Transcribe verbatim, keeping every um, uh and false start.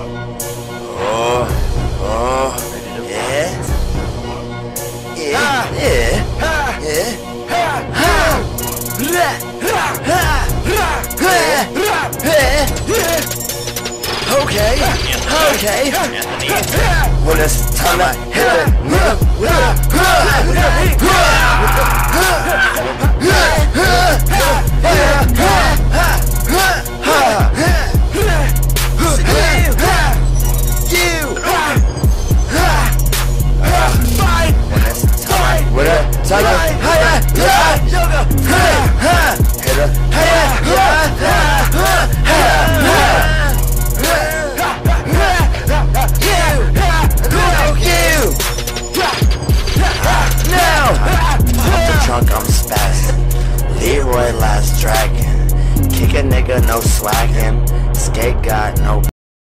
Oh, oh, yeah, yeah, yeah, yeah. Okay, okay. Well, it's time to hit it, nigga. With the